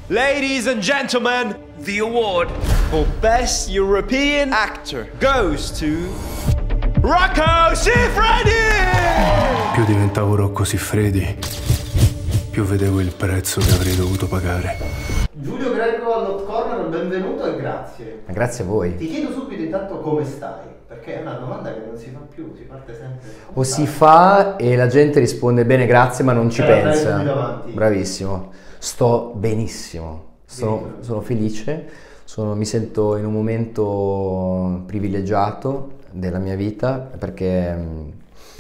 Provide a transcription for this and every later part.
Ladies and gentlemen, the award for Best European Actor goes to Rocco Siffredi! Più diventavo Rocco Siffredi, più vedevo il prezzo che avrei dovuto pagare. Giulio Greco all'Hot Corner, benvenuto e grazie. Grazie a voi. Ti chiedo subito intanto come stai, perché è una domanda che non si fa più, si parte sempre. O si fa e la gente risponde bene grazie ma non ci pensa. Davanti. Bravissimo. Sto benissimo, sono felice, mi sento in un momento privilegiato della mia vita perché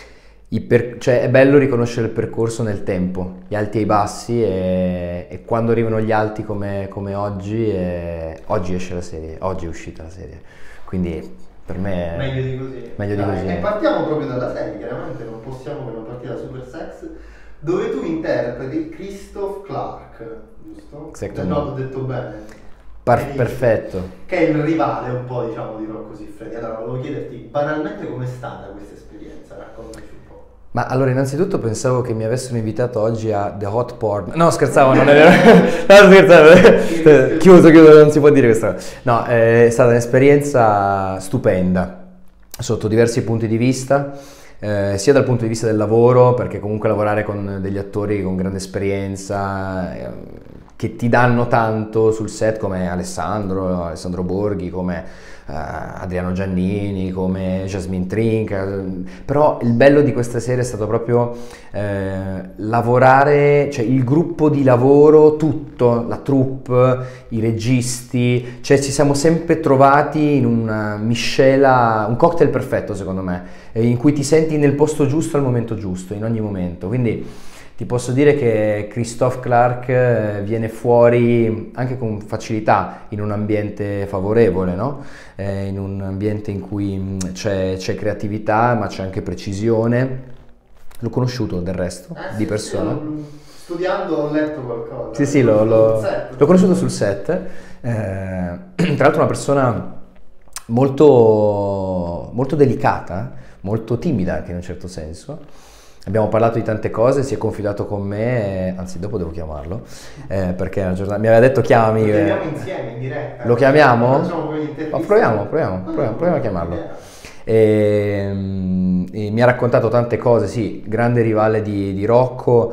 cioè, è bello riconoscere il percorso nel tempo, gli alti e i bassi e quando arrivano gli alti come oggi, oggi esce la serie, oggi è uscita la serie, quindi per me è meglio di così. Meglio di così. E partiamo proprio dalla serie, chiaramente non possiamo che non partire da Super Sex, dove tu interpreti Christoph Clark, giusto? Exactly. No, l'ho detto bene. Perfetto. Che è il rivale un po', diciamo, di Rocco Siffredi. Allora, volevo chiederti banalmente com'è stata questa esperienza, raccontaci un po'. Ma allora, innanzitutto pensavo che mi avessero invitato oggi a The Hot Porn. No, scherzavo, non è vero. No, scherzavo. Chiuso, non si può dire questa cosa. No, è stata un'esperienza stupenda, sotto diversi punti di vista. Sia dal punto di vista del lavoro, perché comunque lavorare con degli attori con grande esperienza che ti danno tanto sul set, come Alessandro Borghi, come Adriano Giannini, come Jasmine Trinca. Però il bello di questa serie è stato proprio lavorare, cioè il gruppo di lavoro, tutto, la troupe, i registi, cioè ci siamo sempre trovati in una miscela, un cocktail perfetto secondo me, in cui ti senti nel posto giusto al momento giusto, in ogni momento. Quindi ti posso dire che Christoph Clark viene fuori anche con facilità in un ambiente favorevole, no? In un ambiente in cui c'è creatività ma c'è anche precisione. L'ho conosciuto del resto, di persona. Studiando ho letto qualcosa. Sì, l'ho conosciuto sul set. Tra l'altro una persona molto, molto delicata, molto timida anche in un certo senso. Abbiamo parlato di tante cose, si è confidato con me, anzi dopo devo chiamarlo, perché una giornata, mi aveva detto chiamami. Lo chiamiamo insieme in diretta. Lo chiamiamo? Proviamo a chiamarlo. E mi ha raccontato tante cose, sì, grande rivale di Rocco.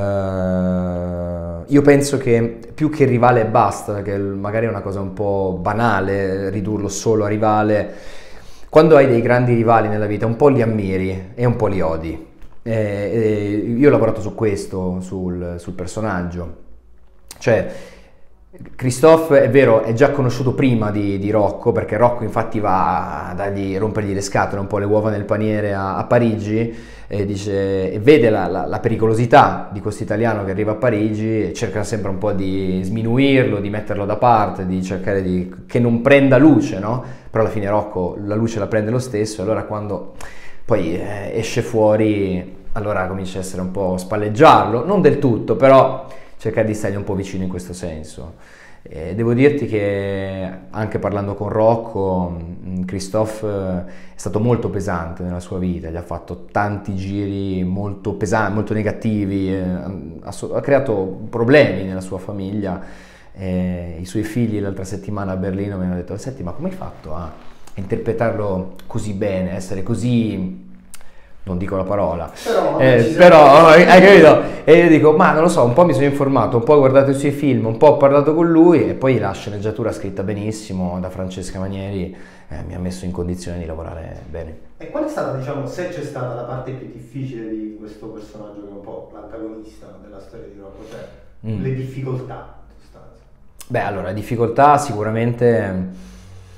Io penso che più che rivale e basta, che magari è una cosa un po' banale ridurlo solo a rivale. Quando hai dei grandi rivali nella vita un po' li ammiri e un po' li odi. Io ho lavorato su questo, sul personaggio, cioè Christoph è vero, è già conosciuto prima di Rocco, perché Rocco infatti va a rompergli le scatole, un po' le uova nel paniere a Parigi, e vede la pericolosità di questo italiano che arriva a Parigi e cerca sempre un po' di sminuirlo, di metterlo da parte, di cercare che non prenda luce, no? Però alla fine Rocco la luce la prende lo stesso, e allora quando poi esce fuori, allora comincia a essere un po' spalleggiarlo, non del tutto, però cercare di stargli un po' vicino in questo senso. Devo dirti che anche parlando con Rocco, Christoph è stato molto pesante nella sua vita, gli ha fatto tanti giri molto pesanti, molto negativi, ha creato problemi nella sua famiglia. I suoi figli l'altra settimana a Berlino mi hanno detto: senti, ma come hai fatto a interpretarlo così bene, essere così, non dico la parola, però hai capito? E io dico, ma non lo so, un po' mi sono informato, un po' ho guardato i suoi film, un po' ho parlato con lui, e poi la sceneggiatura scritta benissimo da Francesca Manieri mi ha messo in condizione di lavorare bene. E qual è stata, diciamo, se c'è stata la parte più difficile di questo personaggio che è un po' l'antagonista della storia di Rocco, cioè le difficoltà in sostanza? Beh, allora, difficoltà sicuramente...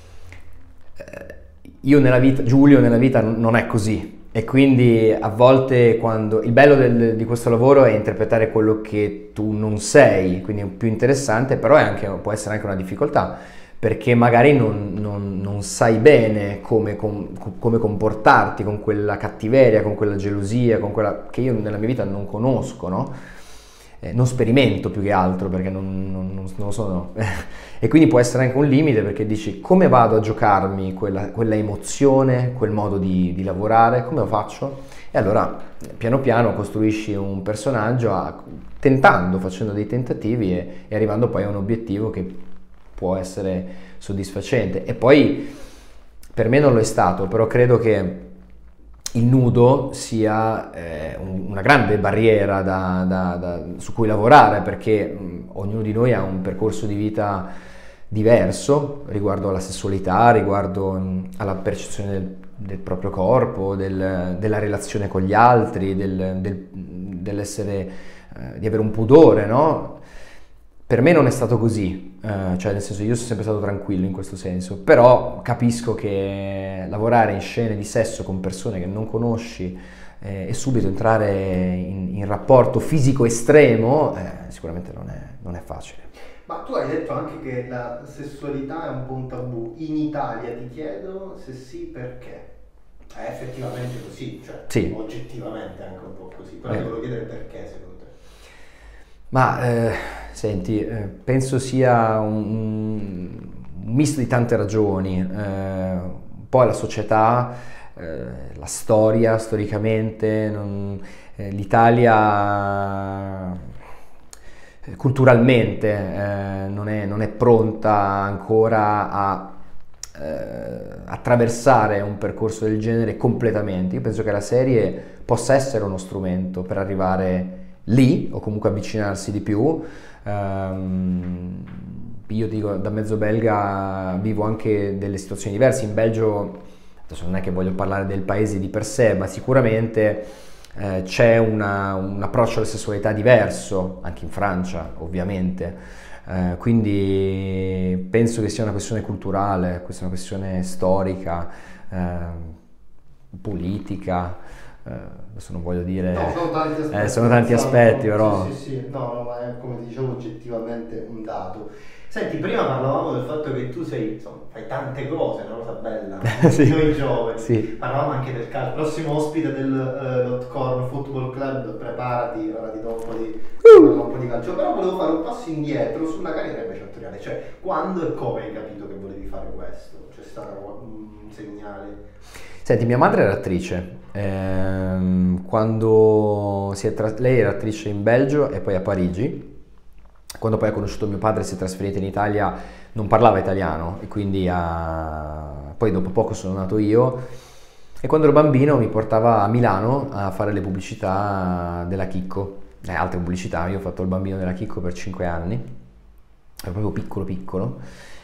Io nella vita, Giulio nella vita non è così, e quindi a volte il bello di questo lavoro è interpretare quello che tu non sei, quindi è più interessante, però può essere anche una difficoltà, perché magari non sai bene come comportarti con quella cattiveria, con quella gelosia, con quella che io nella mia vita non conosco, no? Non sperimento più che altro, perché non lo sono. E quindi può essere anche un limite, perché dici: come vado a giocarmi quella emozione, quel modo di lavorare, come lo faccio? E allora piano piano costruisci un personaggio facendo dei tentativi e arrivando poi a un obiettivo che può essere soddisfacente. E poi per me non lo è stato, però credo che il nudo sia una grande barriera su cui lavorare, perché ognuno di noi ha un percorso di vita diverso riguardo alla sessualità, riguardo alla percezione del proprio corpo, della relazione con gli altri, dell'essere, di avere un pudore, no? Per me non è stato così, cioè nel senso io sono sempre stato tranquillo in questo senso, però capisco che lavorare in scene di sesso con persone che non conosci e subito entrare in rapporto fisico estremo sicuramente non è facile. Ma tu hai detto anche che la sessualità è un po' un tabù. In Italia ti chiedo se sì, perché? È effettivamente così, cioè sì. Oggettivamente anche un po' così, però ti volevo chiedere perché secondo te? Ma senti, penso sia un misto di tante ragioni, un po' la società, la storia, storicamente, l'Italia culturalmente non è pronta ancora a attraversare un percorso del genere completamente. Io penso che la serie possa essere uno strumento per arrivare lì o comunque avvicinarsi di più. Io dico, da mezzo belga vivo anche delle situazioni diverse. In Belgio, adesso non è che voglio parlare del paese di per sé, ma sicuramente c'è un approccio alla sessualità diverso, anche in Francia ovviamente. Quindi penso che sia una questione culturale, questa è una questione storica, politica, adesso non voglio dire... No, sono tanti aspetti, però... Sì, no, ma è, come dicevo, oggettivamente un dato. Senti, prima parlavamo del fatto che tu fai tante cose, una cosa bella, sì. Noi giovani, sì. Parlavamo anche del calcio, prossimo ospite del Lotcorno Football Club, preparati da un po' di calcio, però volevo fare un passo indietro sulla carriera invece attoriale, cioè quando e come hai capito che volevi fare questo? C'è stato un segnale? Senti, mia madre era attrice, quando lei era attrice in Belgio e poi a Parigi. Quando poi ha conosciuto mio padre e si è trasferita in Italia non parlava italiano e quindi poi dopo poco sono nato io e quando ero bambino mi portava a Milano a fare le pubblicità della Chicco, altre pubblicità. Io ho fatto il bambino della Chicco per 5 anni, ero proprio piccolo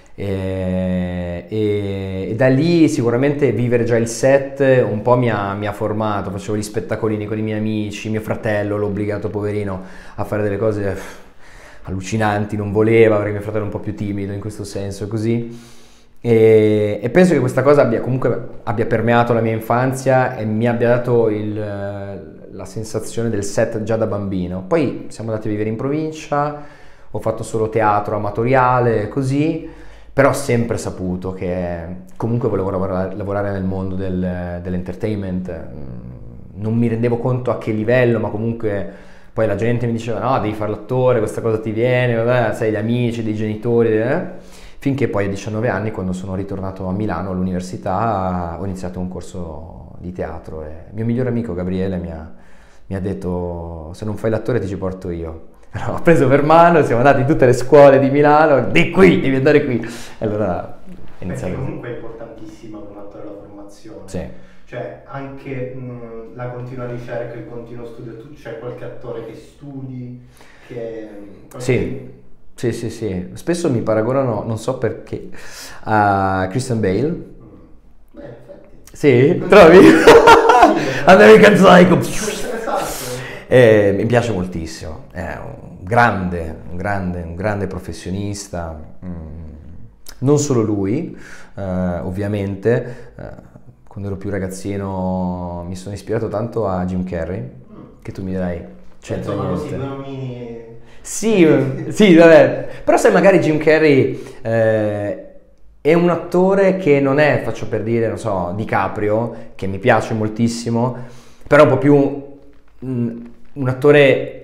e da lì sicuramente vivere già il set un po' mi ha formato. Facevo gli spettacolini con i miei amici, mio fratello l'ho obbligato poverino a fare delle cose allucinanti, non voleva perché mio fratello è un po' più timido in questo senso, così, e penso che questa cosa abbia permeato la mia infanzia e mi abbia dato la sensazione del set già da bambino. Poi siamo andati a vivere in provincia, ho fatto solo teatro amatoriale, così, però ho sempre saputo che comunque volevo lavorare nel mondo dell'entertainment. Non mi rendevo conto a che livello, ma comunque poi la gente mi diceva no, devi fare l'attore, questa cosa ti viene, sai, gli amici, dei genitori, finché poi a 19 anni, quando sono ritornato a Milano all'università, ho iniziato un corso di teatro e il mio migliore amico Gabriele mi ha detto se non fai l'attore ti ci porto io. Allora, ho preso per mano, siamo andati in tutte le scuole di Milano, di qui, devi andare qui. E allora è iniziato. Perché comunque è importantissima per un attore la formazione. Sì. Cioè anche la continua ricerca, il continuo studio, tu c'è qualche attore che studi? Sì. Spesso mi paragonano, non so perché, a Christian Bale. Beh, infatti. Sì, trovi? American Psycho. Esatto. Mi piace moltissimo, è un grande professionista, non solo lui, ovviamente. Quando ero più ragazzino mi sono ispirato tanto a Jim Carrey, che tu mi dirai c'entra niente. Così, sì, vabbè. Però sai, magari Jim Carrey è un attore che non è, faccio per dire, non so, DiCaprio, che mi piace moltissimo, però un po' più un attore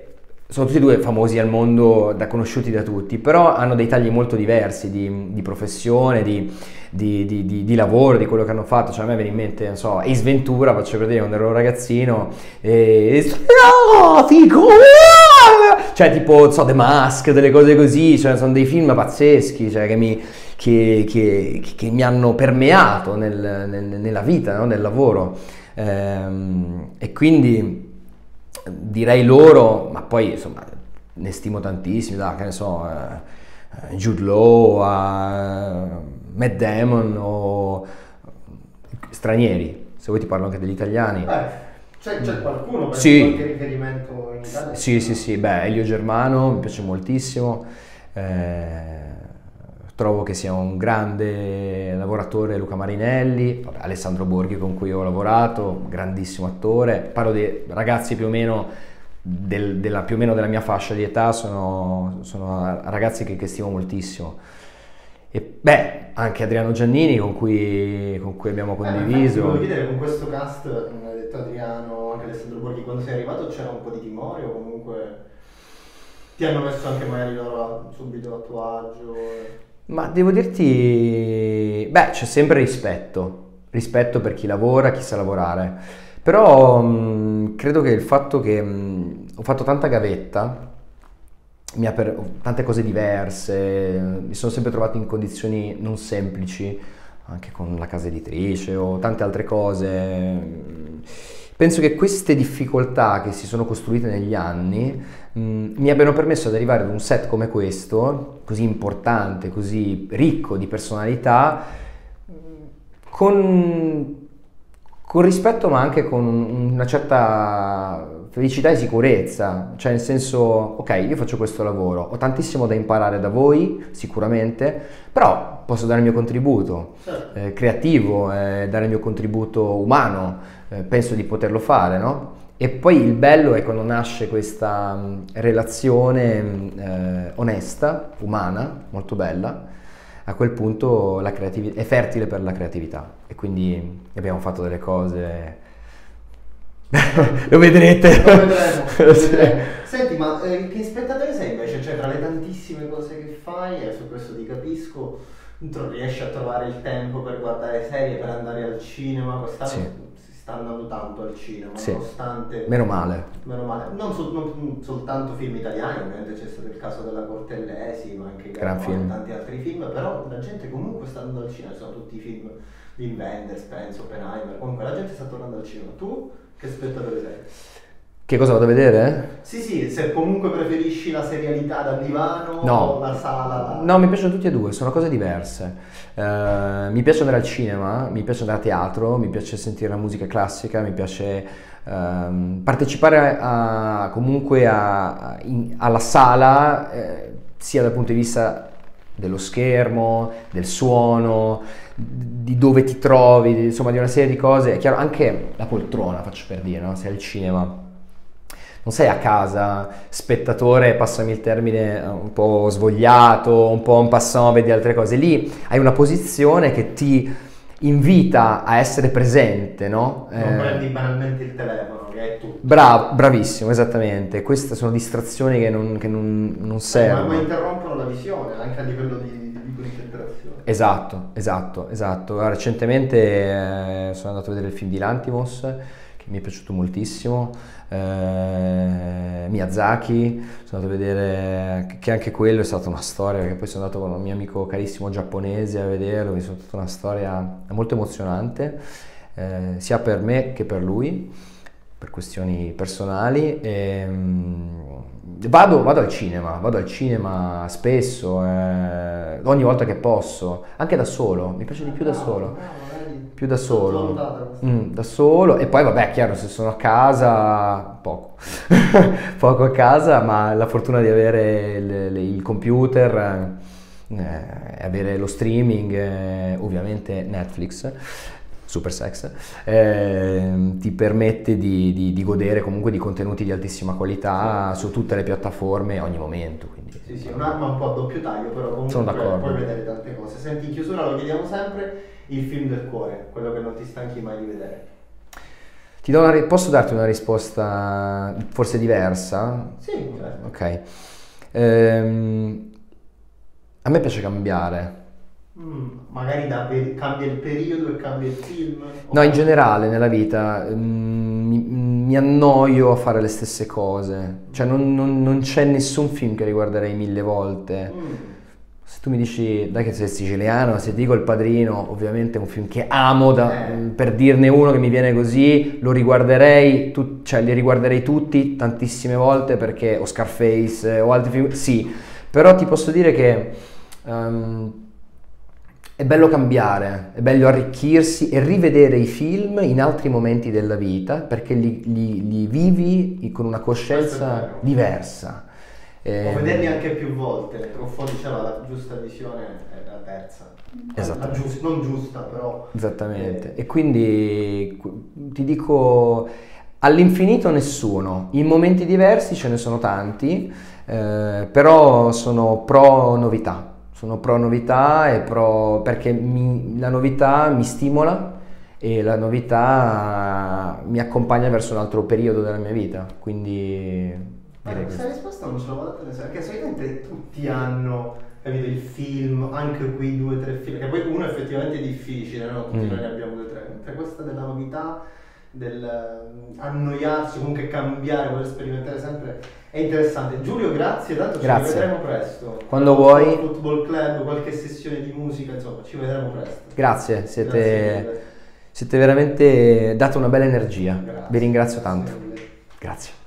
sono tutti e due famosi al mondo, conosciuti da tutti, però hanno dei tagli molto diversi di professione, di lavoro, di quello che hanno fatto. Cioè a me viene in mente, non so, Ace Ventura, faccio vedere quando ero ragazzino, figo! Cioè tipo, non so, The Mask, delle cose così, cioè sono dei film pazzeschi, cioè, che mi hanno permeato nella vita, no? Nel lavoro. E quindi direi loro, ma poi insomma ne stimo tantissimi, che ne so, Jude Law, Matt Damon o stranieri, se vuoi ti parlo anche degli italiani. C'è qualcuno per Sì. qualche riferimento in Italia? Sì, beh, Elio Germano mi piace moltissimo, trovo che sia un grande lavoratore. Luca Marinelli, vabbè, Alessandro Borghi con cui ho lavorato, grandissimo attore. Parlo di ragazzi più o meno della mia fascia di età, sono ragazzi che stimo moltissimo. E beh, anche Adriano Giannini con cui abbiamo condiviso. Volevo chiedere, con questo cast, come ha detto Adriano, anche Alessandro Borghi, quando sei arrivato c'era un po' di timore o comunque ti hanno messo anche magari loro subito a tuo agio? Ma devo dirti, beh, c'è sempre rispetto per chi lavora, chi sa lavorare, però credo che il fatto che ho fatto tanta gavetta, tante cose diverse, mi sono sempre trovato in condizioni non semplici, anche con la casa editrice o tante altre cose. Penso che queste difficoltà che si sono costruite negli anni mi abbiano permesso di arrivare ad un set come questo, così importante, così ricco di personalità, con rispetto ma anche con una certa felicità e sicurezza, cioè nel senso, ok, io faccio questo lavoro, ho tantissimo da imparare da voi sicuramente, però posso dare il mio contributo creativo, dare il mio contributo umano, penso di poterlo fare, no? E poi il bello è quando nasce questa relazione onesta, umana, molto bella. A quel punto la creatività è fertile per la creatività e quindi abbiamo fatto delle cose. Lo vedrete. Lo vedremo. Senti, ma che spettatore sei invece? Cioè, tra le tantissime cose che fai, e su questo ti capisco, riesci a trovare il tempo per guardare serie, per andare al cinema? Quest'anno si sta andando tanto al cinema, nonostante. Meno male. Non soltanto film italiani, ovviamente c'è stato il caso della Cortellesi, ma anche tanti altri film, però la gente comunque sta andando al cinema, sono tutti i film di Wim Wenders, penso, Oppenheimer, comunque la gente sta tornando al cinema. Tu che spettatore sei? Che cosa vado a vedere? Sì, se comunque preferisci la serialità dal divano o la sala. No, mi piacciono tutti e due, sono cose diverse. Mi piace andare al cinema, mi piace andare a teatro, mi piace sentire la musica classica, mi piace partecipare comunque alla sala, sia dal punto di vista dello schermo, del suono, di dove ti trovi, insomma di una serie di cose. È chiaro, anche la poltrona, faccio per dire, no? Sei al cinema, non sei a casa, spettatore, passami il termine, un po' svogliato, un po' en passant, vedi altre cose. Lì hai una posizione che ti invita a essere presente, no? Non prendi banalmente il telefono, che è tutto. Bravissimo, esattamente. Queste sono distrazioni che non servono. Ma interrompono la visione, anche a livello di concentrazione. Esatto. Allora, recentemente sono andato a vedere il film di Lanthimos, che mi è piaciuto moltissimo. Miyazaki, sono andato a vedere, che anche quello è stata una storia, perché poi sono andato con un mio amico carissimo giapponese a vederlo, mi sono tutta una storia molto emozionante, sia per me che per lui, per questioni personali. Vado al cinema spesso, ogni volta che posso, anche da solo, mi piace di più da solo. Più da solo, da solo. E poi vabbè, chiaro, se sono a casa, poco a casa, ma la fortuna di avere il computer, avere lo streaming, ovviamente Netflix, super sex, ti permette di godere comunque di contenuti di altissima qualità su tutte le piattaforme ogni momento. Quindi, sì, è un'arma un po' a doppio taglio, però comunque puoi vedere tante cose. Senti, in chiusura lo chiediamo sempre, il film del cuore, quello che non ti stanchi mai di vedere. Posso darti una risposta forse diversa? Sì, certo. Ok. A me piace cambiare. Magari cambia il periodo e cambia il film? No, in generale nella vita mi annoio a fare le stesse cose. Cioè non c'è nessun film che riguarderei 1000 volte. Se tu mi dici, dai che sei siciliano, se ti dico Il Padrino, ovviamente è un film che amo, per dirne uno che mi viene così, lo riguarderei, cioè li riguarderei tutti tantissime volte perché, o Scarface o altri film, sì, però ti posso dire che è bello cambiare, è bello arricchirsi e rivedere i film in altri momenti della vita perché li vivi con una coscienza diversa. O vederli anche più volte, Truffaut diceva la giusta visione è la terza. Esattamente. Non giusta, però. Esattamente. E quindi ti dico, all'infinito nessuno, in momenti diversi ce ne sono tanti, però sono pro novità. Sono pro novità e perché la novità mi stimola e la novità mi accompagna verso un altro periodo della mia vita, quindi direi Questa questo. risposta non ce l'ho fatta pensare, perché solitamente tutti hanno, capito, il film, anche quei 2 o 3 film, che poi uno è effettivamente difficile, no? Tutti noi ne abbiamo 2 o 3, mentre questa della novità, del annoiarsi, comunque cambiare, voler sperimentare sempre, è interessante. Giulio, grazie, tanto Grazie. ci vedremo presto. Quando vuoi. Football Club, qualche sessione di musica, insomma, ci vedremo presto. Grazie, Grazie mille. siete veramente dato una bella energia. Grazie. Vi ringrazio Grazie tanto. mille. Grazie.